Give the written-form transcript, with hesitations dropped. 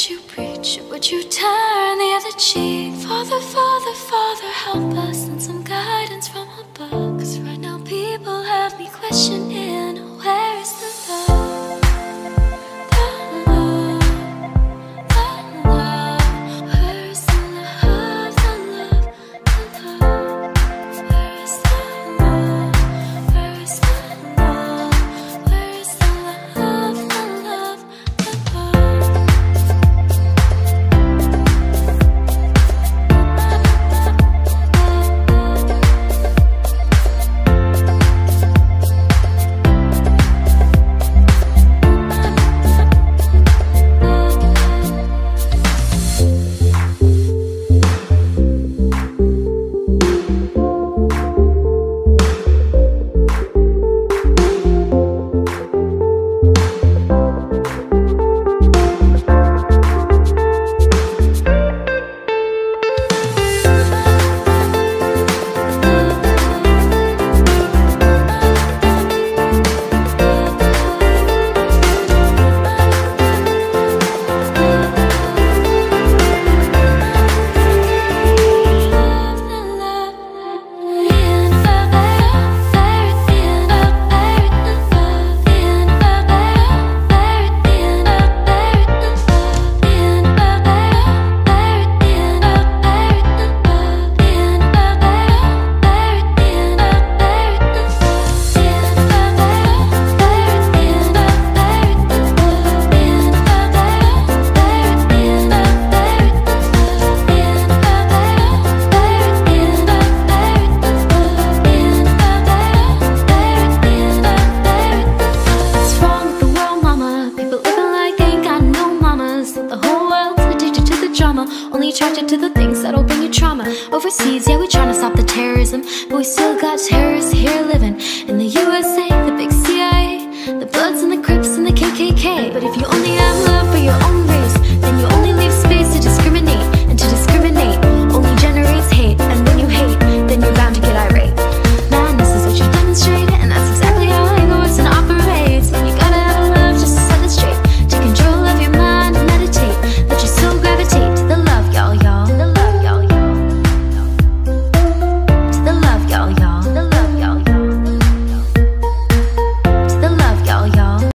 would you preach? Or would you turn the other cheek? Father, Father, Father, help us, send some guidance from above. 'Cause right now people have me questioning, where is the love? The love, the love. Where is the love, the love, the love? Where is the love? Where is the love? Where is the love, the love, the love? Only attracted to the things that'll bring you trauma. Overseas, yeah, we tryna stop the terrorism, but we still got terrorists here living in the USA, the big CIA, the Bloods and the Crips and the KKK. But if you